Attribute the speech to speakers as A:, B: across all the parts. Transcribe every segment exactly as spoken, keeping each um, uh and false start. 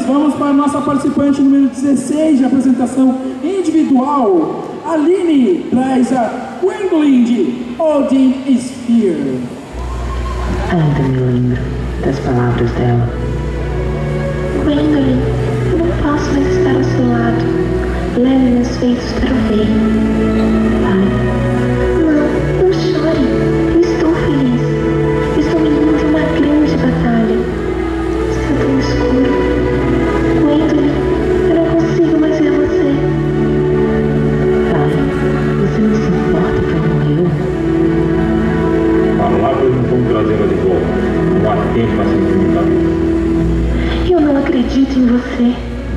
A: vamos para a nossa participante número dezesseis de apresentação individual. Aline traz a Gwendolyn de Odin is Here.
B: Ainda me lembro das palavras dela.
C: Gwendolyn, eu não posso mais estar ao seu lado. Leve meus feitos para o bem.
B: Pai.
C: Não, não chore. Eu estou feliz. Estou indo de uma grande batalha. Está tão escuro. Gwendolyn, eu não consigo mais ver você.
B: Pai, você não se importa que ela morreu?
D: Palavras não vão trazê-la de volta. Não há tempo para se incomodar.
C: Eu não acredito em você.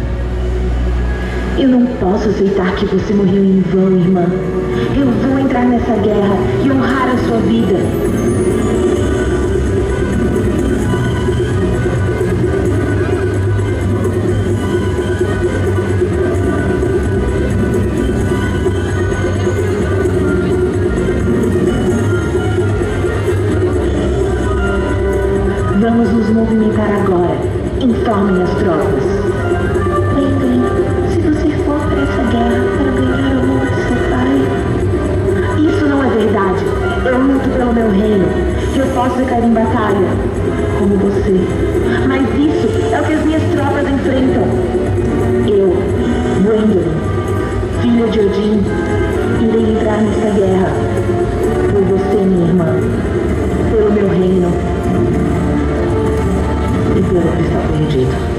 B: Eu não posso aceitar que você morreu em vão, irmã. Eu vou entrar nessa guerra e honrar a sua vida. Vamos nos movimentar agora. Informem as tropas.
C: Gwendolyn, se você for para essa guerra para ganhar o amor de seu pai...
B: Isso não é verdade. Eu luto pelo meu reino. Eu posso ficar em batalha, como você. Mas isso é o que as minhas tropas enfrentam. Eu, Gwendolyn, filha de Odin, irei entrar nessa guerra. Por você, minha irmã. Pelo meu reino. E pelo que está perdido.